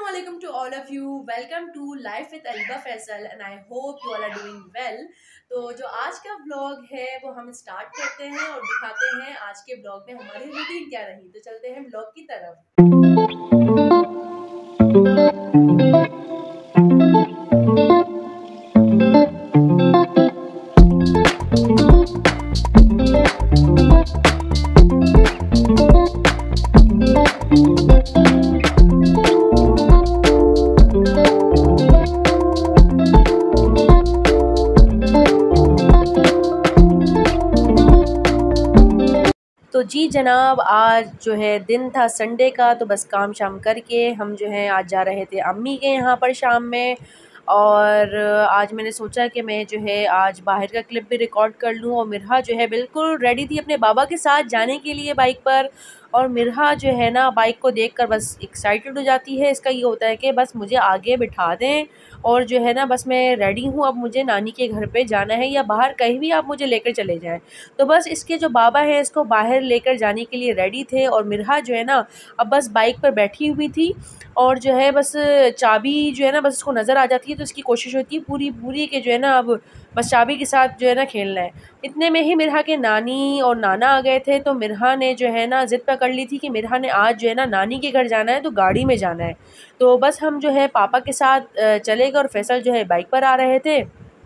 Assalamualaikum to all of you. Welcome to Life with Aliba Faisal and I hope you all are doing well. तो जो आज का vlog है वो हम स्टार्ट करते हैं और दिखाते हैं आज के व्लॉग में हमारी रूटीन क्या रही। तो चलते हैं व्लॉग की तरफ। तो जी जनाब, आज जो है दिन था संडे का, तो बस काम शाम करके हम जो है आज जा रहे थे अम्मी के यहाँ पर शाम में। और आज मैंने सोचा कि मैं जो है आज बाहर का क्लिप भी रिकॉर्ड कर लूँ। और मिरहा जो है बिल्कुल रेडी थी अपने बाबा के साथ जाने के लिए बाइक पर। और मिरहा जो है ना बाइक को देखकर बस एक्साइटेड हो जाती है। इसका ये होता है कि बस मुझे आगे बिठा दें और जो है ना बस मैं रेडी हूँ, अब मुझे नानी के घर पे जाना है या बाहर कहीं भी आप मुझे लेकर चले जाएं। तो बस इसके जो बाबा हैं इसको बाहर लेकर जाने के लिए रेडी थे। और मिरहा जो है ना अब बस बाइक पर बैठी हुई थी और जो है बस चाबी जो है ना बस उसको नज़र आ जाती है, तो इसकी कोशिश होती है पूरी पूरी के जो है ना अब बस चाबी के साथ जो है ना खेलना है। इतने में ही मिरहा के नानी और नाना आ गए थे। तो मिरहा ने जो है ना ज़िद पकड़ ली थी कि मिरहा ने आज जो है ना नानी के घर जाना है, तो गाड़ी में जाना है। तो बस हम जो है पापा के साथ चले गए और फैसल जो है बाइक पर आ रहे थे।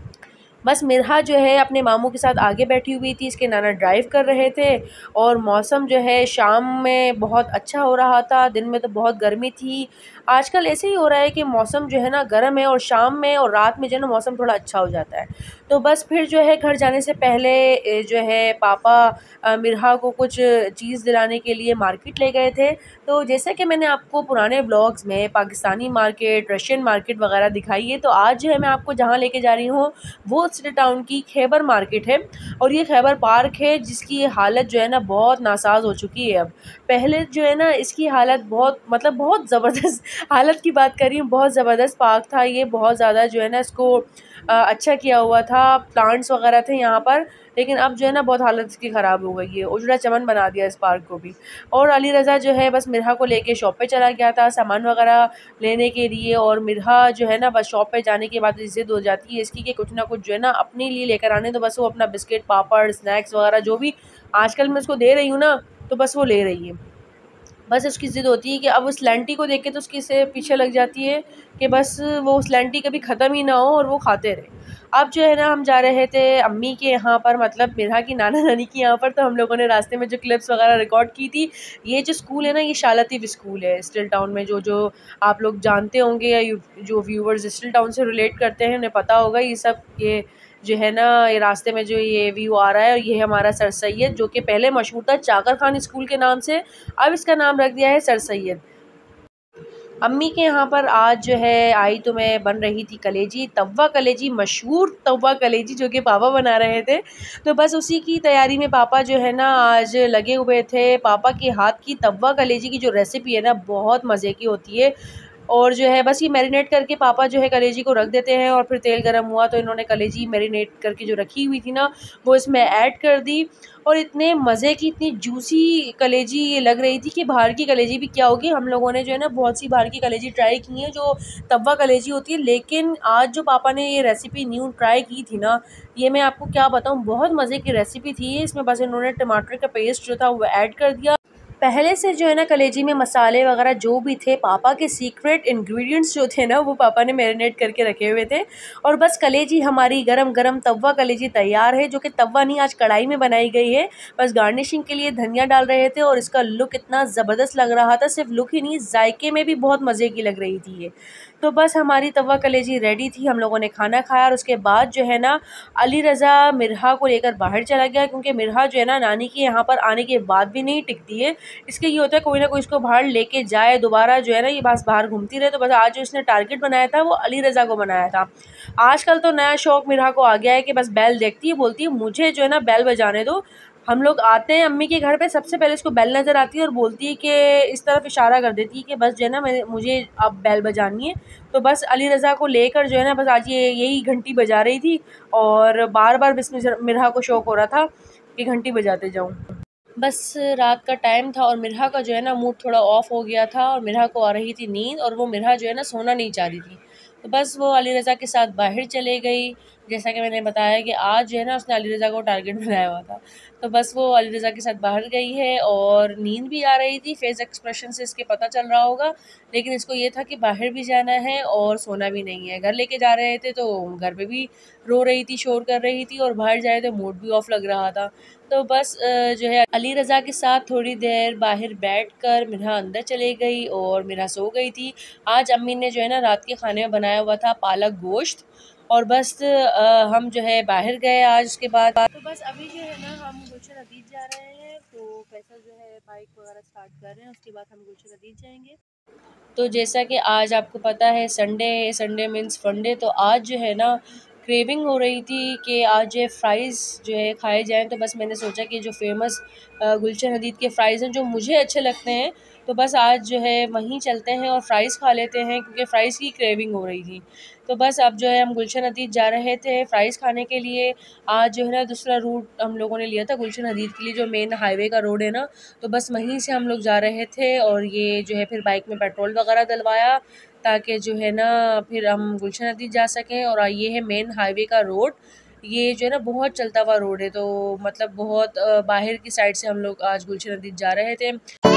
बस मिरहा जो है अपने मामू के साथ आगे बैठी हुई थी, इसके नाना ड्राइव कर रहे थे। और मौसम जो है शाम में बहुत अच्छा हो रहा था, दिन में तो बहुत गर्मी थी। आजकल ऐसे ही हो रहा है कि मौसम जो है ना गर्म है और शाम में और रात में जो है ना मौसम थोड़ा अच्छा हो जाता है। तो बस फिर जो है घर जाने से पहले जो है पापा मिरहा को कुछ चीज़ दिलाने के लिए मार्केट ले गए थे। तो जैसे कि मैंने आपको पुराने ब्लॉग्स में पाकिस्तानी मार्केट, रशियन मार्केट वगैरह दिखाई है, तो आज जो है मैं आपको जहाँ लेके जा रही हूँ वो सिटी टाउन की खैबर मार्केट है। और ये खैबर पार्क है जिसकी हालत जो है ना बहुत नासाज हो चुकी है। अब पहले जो है ना इसकी हालत बहुत ज़बरदस्त हालत की बात कर रही हूँ, बहुत ज़बरदस्त पार्क था ये। बहुत ज़्यादा जो है ना इसको अच्छा किया हुआ था, प्लांट्स वगैरह थे यहाँ पर। लेकिन अब जो है ना बहुत हालत इसकी ख़राब हो गई है, उजड़ा चमन बना दिया इस पार्क को भी। और अली रज़ा जो है बस मिरहा को लेके शॉप पे चला गया था सामान वगैरह लेने के लिए। और मिरहा जो है ना बस शॉप पे जाने के बाद ज़िद हो जाती है इसकी कि कुछ ना कुछ जो है ना अपने लिए लेकर आने। तो बस वो अपना बिस्किट, पापड़, स्नैक्स वगैरह जो भी आजकल मैं उसको दे रही हूँ ना, तो बस वो ले रही है। बस उसकी ज़िद होती है कि अब उस लैंटी को देख के तो उसकी से पीछे लग जाती है कि बस वो उस लैंटी कभी ख़त्म ही ना हो और वो खाते रहे। अब जो है ना हम जा रहे थे अम्मी के यहाँ पर, मतलब मिरहा की नाना नानी के यहाँ पर। तो हम लोगों ने रास्ते में जो क्लिप्स वगैरह रिकॉर्ड की थी, ये जो स्कूल है ना ये शाह लतीफ़ स्कूल है स्टिल टाउन में। जो आप लोग जानते होंगे या जो व्यूवर्स स्टिल टाउन से रिलेट करते हैं उन्हें पता होगा ये सब। ये जो है ना ये रास्ते में जो ये व्यू आ रहा है, और ये है हमारा सर सैयद, जो कि पहले मशहूर था चाकर खान स्कूल के नाम से, अब इसका नाम रख दिया है सर सैयद। अम्मी के यहाँ पर आज जो है आई तो मैं बन रही थी कलेजी, तवा कलेजी, मशहूर तवा कलेजी जो कि पापा बना रहे थे। तो बस उसी की तैयारी में पापा जो है ना आज लगे हुए थे। पापा के हाथ की तवा कलेजी की जो रेसिपी है ना बहुत मज़े की होती है। और जो है बस ये मैरिनेट करके पापा जो है कलेजी को रख देते हैं, और फिर तेल गरम हुआ तो इन्होंने कलेजी मैरिनेट करके जो रखी हुई थी ना वो इसमें ऐड कर दी। और इतने मज़े की, इतनी जूसी कलेजी लग रही थी कि बाहर की कलेजी भी क्या होगी। हम लोगों ने जो है ना बहुत सी बाहर की कलेजी ट्राई की हैं जो तवा कलेजी होती है, लेकिन आज जो पापा ने ये रेसिपी न्यू ट्राई की थी ना, ये मैं आपको क्या बताऊँ, बहुत मज़े की रेसिपी थी। इसमें बस इन्होंने टमाटर का पेस्ट जो था वो ऐड कर दिया। पहले से जो है ना कलेजी में मसाले वगैरह जो भी थे, पापा के सीक्रेट इंग्रेडिएंट्स जो थे ना वो पापा ने मैरिनेट करके रखे हुए थे। और बस कलेजी हमारी गरम गरम तवा कलेजी तैयार है, जो कि तवा नहीं आज कढ़ाई में बनाई गई है। बस गार्निशिंग के लिए धनिया डाल रहे थे और इसका लुक इतना ज़बरदस्त लग रहा था, सिर्फ लुक ही नहीं जायके में भी बहुत मज़े की लग रही थी ये। तो बस हमारी तवा कलेजी रेडी थी, हम लोगों ने खाना खाया। और उसके बाद जो है ना अली रज़ा मिरहा को लेकर बाहर चला गया, क्योंकि मिरहा जो है ना नानी के यहाँ पर आने के बाद भी नहीं टिकती है। इसके ये होता है कोई ना कोई इसको बाहर लेके जाए, दोबारा जो है ना ये बस बाहर घूमती रहे। तो बस आज जो इसने टारगेट बनाया था वो अली रज़ा को बनाया था। आजकल तो नया शौक मिरहा को आ गया है कि बस बैल देखती है, बोलती है मुझे जो है ना बैल बजाने दो। हम लोग आते हैं अम्मी के घर पे, सबसे पहले इसको बेल नज़र आती है और बोलती है कि इस तरफ इशारा कर देती है कि बस जो है ना मुझे अब बेल बजानी है। तो बस अली रज़ा को लेकर जो है ना बस आज ये यही घंटी बजा रही थी, और बार बार बिस्मिल्लाह मिरहा को शौक़ हो रहा था कि घंटी बजाते जाऊँ। बस रात का टाइम था और मिरहा का जो है ना मूड थोड़ा ऑफ हो गया था और मिरहा को आ रही थी नींद और वो मिरहा जो है ना सोना नहीं चाह रही थी। तो बस वो अली रज़ा के साथ बाहर चले गई। जैसा कि मैंने बताया कि आज जो है ना उसने अली रज़ा को टारगेट बनाया हुआ था। तो बस वो अली रज़ा के साथ बाहर गई है और नींद भी आ रही थी, फेस एक्सप्रेशन से इसके पता चल रहा होगा। लेकिन इसको ये था कि बाहर भी जाना है और सोना भी नहीं है। घर लेके जा रहे थे तो घर पे भी रो रही थी, शोर कर रही थी और बाहर जाए तो मूड भी ऑफ लग रहा था। तो बस जो है अली रज़ा के साथ थोड़ी देर बाहर बैठकर मिन्हा अंदर चली गई और मिन्हा सो गई थी। आज अम्मी ने जो है ना रात के खाने में बनाया हुआ था पालक गोश्त और बस हम जो है बाहर गए आज उसके बाद। तो बस अभी जो है ना हम गुलशन हदीद जा रहे हैं, तो फैसल जो है बाइक वगैरह स्टार्ट कर रहे हैं, उसके बाद हम गुलशन हदीद जाएंगे। तो जैसा कि आज आपको पता है संडे है, संडे मीन्स फंडे, तो आज जो है ना क्रेविंग हो रही थी कि आज जो है फ़्राइज़ जो है खाए जाएँ। तो बस मैंने सोचा कि जो फ़ेमस गुलशन हदीद के फ़्राइज़ हैं जो मुझे अच्छे लगते हैं, तो बस आज जो है वहीं चलते हैं और फ़्राइज़ खा लेते हैं क्योंकि फ़्राइज़ की क्रेविंग हो रही थी। तो बस अब जो है हम गुलशन हदीद जा रहे थे फ़्राइज़ खाने के लिए। आज जो है ना दूसरा रूट हम लोगों ने लिया था गुलशन हदीद के लिए, जो मेन हाईवे का रोड है ना, तो बस वहीं से हम लोग जा रहे थे और ये जो है फिर बाइक में पेट्रोल वगैरह डलवाया ताकि जो है ना फिर हम गुलशन हदीद जा सकें। और ये है मेन हाईवे का रोड, ये जो है ना बहुत चलता हुआ रोड है, तो मतलब बहुत बाहर की साइड से हम लोग आज गुलशन हदीद जा रहे थे।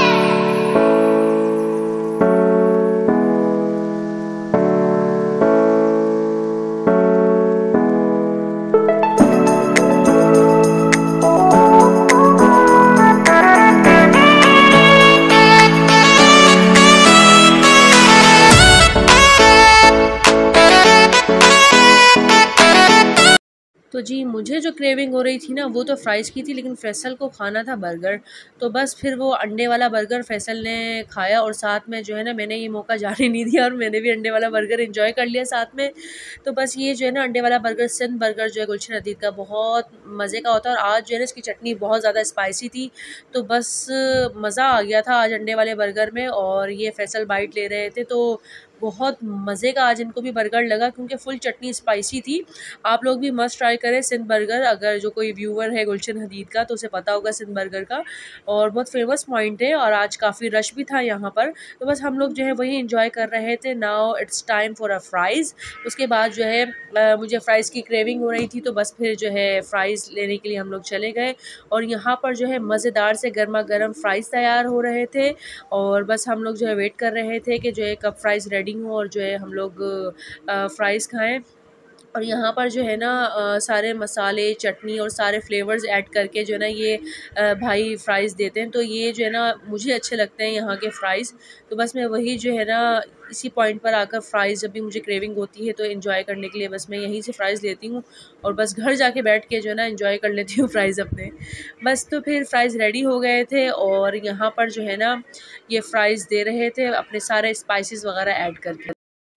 तो जी मुझे जो क्रेविंग हो रही थी ना वो तो फ़्राइज़ की थी, लेकिन फ़ैसल को खाना था बर्गर। तो बस फिर वो अंडे वाला बर्गर फ़ैसल ने खाया और साथ में जो है ना मैंने ये मौका जाने नहीं दिया और मैंने भी अंडे वाला बर्गर एंजॉय कर लिया साथ में। तो बस ये जो है ना अंडे वाला बर्गर, सिंध बर्गर जो है गुलशन हदीद का, बहुत मज़े का होता है और आज जो है ना इसकी चटनी बहुत ज़्यादा स्पाइसी थी। तो बस मज़ा आ गया था आज अंडे वाले बर्गर में। और ये फ़ैसल बाइट ले रहे थे तो बहुत मज़े का आज इनको भी बर्गर लगा क्योंकि फुल चटनी स्पाइसी थी। आप लोग भी मस्ट ट्राई करें सिंध बर्गर, अगर जो कोई व्यूअर है गुलशन हदीद का तो उसे पता होगा सिंध बर्गर का, और बहुत फेमस पॉइंट है और आज काफ़ी रश भी था यहाँ पर। तो बस हम लोग जो है वही इंजॉय कर रहे थे। Now it's time for a fries. उसके बाद जो है मुझे फ़्राइज़ की क्रेविंग हो रही थी तो बस फिर जो है फ़्राइज़ लेने के लिए हम लोग चले गए और यहाँ पर जो है मज़ेदार से गर्मा गर्म फ़्राइज़ तैयार हो रहे थे और बस हम लोग जो है वेट कर रहे थे कि जो है कब फ़्राइज़ रेडी हों और जो है हम लोग फ़्राइज़ खाएँ। और यहाँ पर जो है ना सारे मसाले, चटनी और सारे फ्लेवर्स ऐड करके जो है ना ये भाई फ़्राइज़ देते हैं। तो ये जो है ना मुझे अच्छे लगते हैं यहाँ के फ़्राइज़। तो बस मैं वही जो है ना इसी पॉइंट पर आकर फ़्राइज़ जब भी मुझे क्रेविंग होती है तो एन्जॉय करने के लिए बस मैं यहीं से फ़्राइज़ लेती हूँ और बस घर जाके बैठ के जो है ना एन्जॉय कर लेती हूँ फ़्राइज़ अपने। बस तो फिर फ़्राइज़ रेडी हो गए थे और यहाँ पर जो है ना ये फ़्राइज़ दे रहे थे अपने सारे स्पाइसेस वगैरह ऐड करके।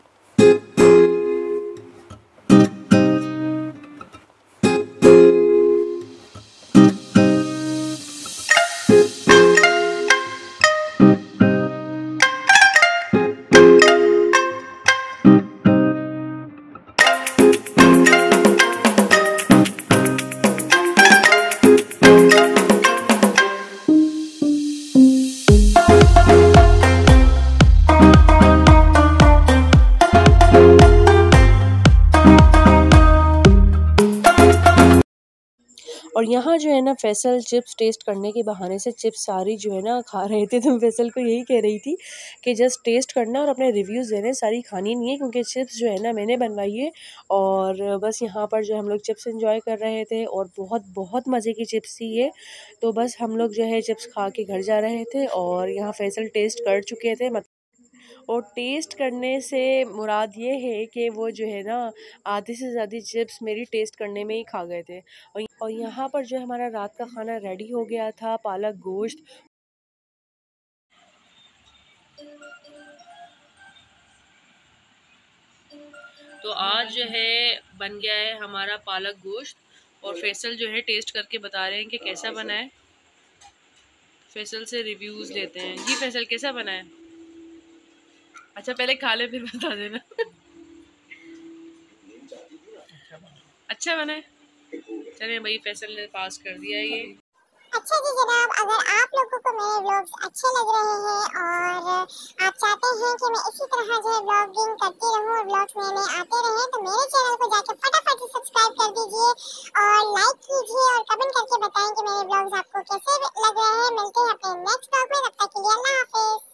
और यहाँ जो है ना फ़ैसल चिप्स टेस्ट करने के बहाने से चिप्स सारी जो है ना खा रहे थे। तो फ़ैसल को यही कह रही थी कि जस्ट टेस्ट करना और अपने रिव्यूज़ देने, सारी खानी नहीं है क्योंकि चिप्स जो है ना मैंने बनवाई है। और बस यहाँ पर जो हम लोग चिप्स एंजॉय कर रहे थे और बहुत बहुत मज़े की चिप्स थी ये। तो बस हम लोग जो है चिप्स खा के घर जा रहे थे और यहाँ फ़ैसल टेस्ट कर चुके थे। और टेस्ट करने से मुराद ये है कि वो जो है ना आधे से ज़्यादा चिप्स मेरी टेस्ट करने में ही खा गए थे। और यहाँ पर जो हमारा रात का खाना रेडी हो गया था, पालक गोश्त। तो आज जो है बन गया है हमारा पालक गोश्त और फैसल जो है टेस्ट करके बता रहे हैं कि कैसा बना है। फैसल से रिव्यूज़ लेते हैं। जी फैसल कैसा बना है? अच्छा पहले खा ले फिर बता देना। अच्छा बना है। चलिए भाई फैसल ने पास कर दिया ये। अच्छा जी जनाब, अगर आप लोगों को मेरे व्लॉग्स अच्छे लग रहे हैं और आप चाहते हैं कि मैं इसी तरह जो है व्लॉगिंग करती रहूं और व्लॉग्स नए नए आते रहें, तो मेरे चैनल को जाके फटाफट से सब्सक्राइब कर दीजिए और लाइक कीजिए और कमेंट करके बताएं कि मेरे व्लॉग्स आपको कैसे लग रहे हैं। मिलते हैं अपने नेक्स्ट व्लॉग में, तब तक के लिए अल्लाह हाफिज।